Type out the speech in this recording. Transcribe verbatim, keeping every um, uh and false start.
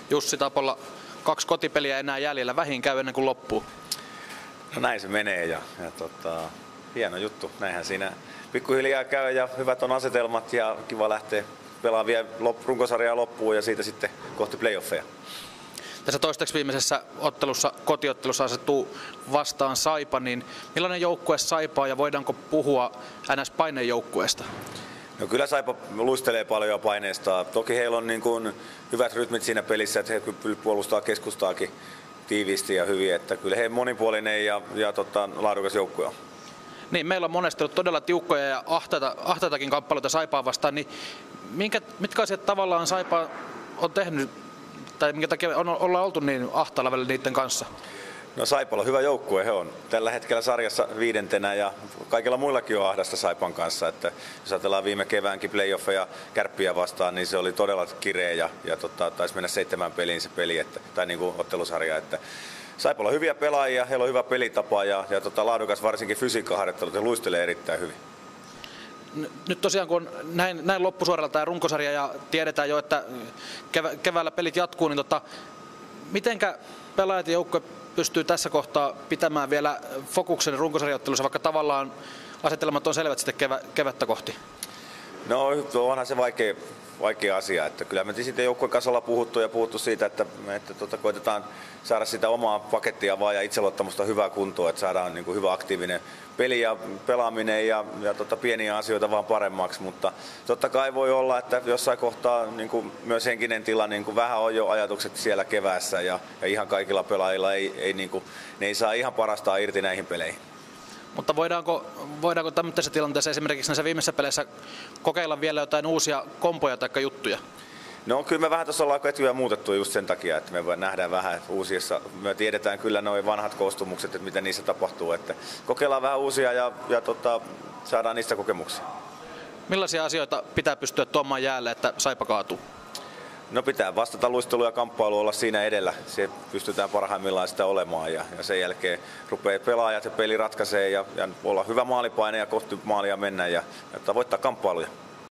Jussi Tapolla kaksi kotipeliä enää jäljellä, vähin käy ennen kuin loppuu. No näin se menee ja, ja tota, hieno juttu, näinhän siinä pikkuhiljaa käy ja hyvät on asetelmat ja kiva lähteä pelaamaan vielä runkosarjaa loppuun ja siitä sitten kohti playoffeja. Tässä toistaiseksi viimeisessä ottelussa, kotiottelussa asettuu vastaan Saipa, niin millainen joukkue Saipa on ja voidaanko puhua N S-painejoukkueesta? No kyllä Saipa luistelee paljon ja paineistaa. Toki heillä on niin kuin hyvät rytmit siinä pelissä, että he puolustaa keskustaakin tiiviisti ja hyvin. Että kyllä he monipuolinen ja, ja tota, laadukas joukkue on. Niin, meillä on monesti ollut todella tiukkoja ja ahtaita, ahtaitakin kamppailuita Saipaa vastaan, niin minkä, mitkä asiat tavallaan Saipa on tehnyt, tai minkä takia on, ollaan oltu niin ahtaalla välillä niiden kanssa? No Saipalla on hyvä joukkue, he on tällä hetkellä sarjassa viidentenä ja kaikilla muillakin on ahdasta Saipan kanssa. Että jos ajatellaan viime keväänkin playoffeja Kärppiä vastaan, niin se oli todella kireä ja, ja tota, taisi mennä seitsemän peliin se peli, että, tai niin kuin ottelusarja. Että Saipalla on hyviä pelaajia, heillä on hyvä pelitapa ja, ja tota, laadukas varsinkin fysiikkaharjoittelut, he luistelee erittäin hyvin. Nyt tosiaan kun on näin, näin loppusuoralla tämä runkosarja ja tiedetään jo, että kevä, keväällä pelit jatkuu, niin tota, mitenkä pelaajat ja joukkue pystyy tässä kohtaa pitämään vielä fokuksen runkosarjaottelussa, vaikka tavallaan asetelmat on selvät sitten kevä, kevättä kohti? No onhan se vaikea, vaikea asia. Että kyllä me sitten joukkueen kanssa ollaan puhuttu ja puhuttu siitä, että, että tota, koitetaan saada sitä omaa pakettia vaan ja itseluottamusta hyvää kuntoon, että saadaan niin kuin hyvä aktiivinen peli ja pelaaminen ja, ja tota, pieniä asioita vaan paremmaksi, mutta totta kai voi olla, että jossain kohtaa niin kuin myös henkinen tila, niin kuin vähän on jo ajatukset siellä keväässä ja, ja ihan kaikilla pelaajilla ei, ei, niin kuin, ne ei saa ihan parastaan irti näihin peleihin. Mutta voidaanko, voidaanko tämmöisessä tilanteessa esimerkiksi näissä viimeisissä peleissä kokeilla vielä jotain uusia kompoja tai juttuja? No kyllä me vähän tuossa ollaan ketjuja muutettu just sen takia, että me nähdään vähän uusissa, me tiedetään kyllä nuo vanhat koostumukset, että mitä niissä tapahtuu, että kokeillaan vähän uusia ja, ja tota, saadaan niistä kokemuksia. Millaisia asioita pitää pystyä tuomaan jäälle, että Saipa kaatuu? No pitää vastata luistelu ja kamppailu olla siinä edellä, se pystytään parhaimmillaan sitä olemaan ja, ja sen jälkeen rupeaa pelaajat ja peli ratkaisee ja, ja olla hyvä maalipaine ja kohti maalia mennä ja, ja tavoittaa kamppailuja.